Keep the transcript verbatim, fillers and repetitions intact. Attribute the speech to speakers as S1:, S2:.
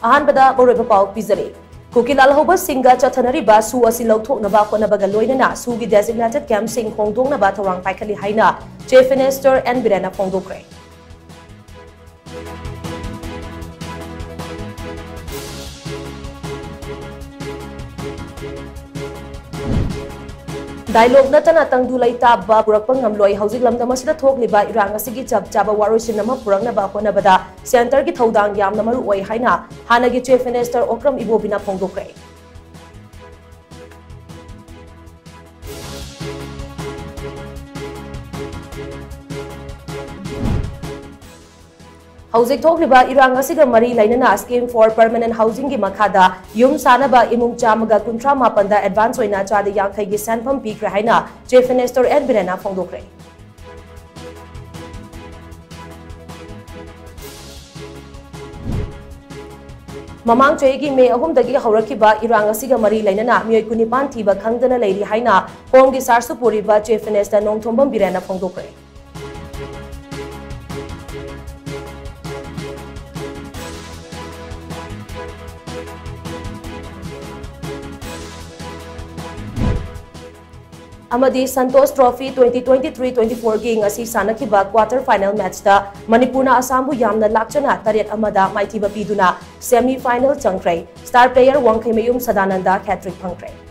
S1: अहानबदा बरोइबा पाउ पिजरे कुकी लालहौबा सिंगा चथनरिबा सु असि लौथोकनबा होनबगा लोइनना सुगी डेजिग्नेटेड कैंप सिंग होंगदोंनबा थौरांग पाइखली हाइना चीफ मिनिस्टर एन बिरेना फोंदोक्रे डायलॉग नतना तंगदु लैताबा पुरकपा ngamloi हौजिक लमदम असिदा थोकलिबा इरांग असिगी चप चाबा वारोइसिन अमा पुरकनबा होनबदा सेंटर की थौदांग यामना मरु ओइ हाइना हानगी चीफ मिनिस्टर ओक्रम इबोबिना फोंदोक्रे हौजिक थोकलिबा इरांग असिगा मरी लैनना स्कीम फॉर परमानेंट हाउसिंग की मखादा युम सानबा इमुंग चामगा कुंट्रा मापनदा एडवांस ओइना चाद यांखैगी सेंफम पीख्रे हाइना चीफ मिनिस्टर एन बिरेना फोंदोक्रे ममांग चेगी मे अहुमदगी हौरखिबा इरांग असिगा मरी लैनना मियोय कुनिपान थीबा खंगदना लैरी हाइना होंगी सारसु पुरिबा चीफ मिनिस्टर नोंथोंबम बिरेना फोंदोक्रे अमदी Santosh trophy twenty twenty-three twenty-four की ngasi sanakhiba quarter final match da Manipurna Assambu yamna lakchana taret amada maithiba piduna semi final changkhrai star player Wangkhaimayum Sadananda hat-trick phangkhrai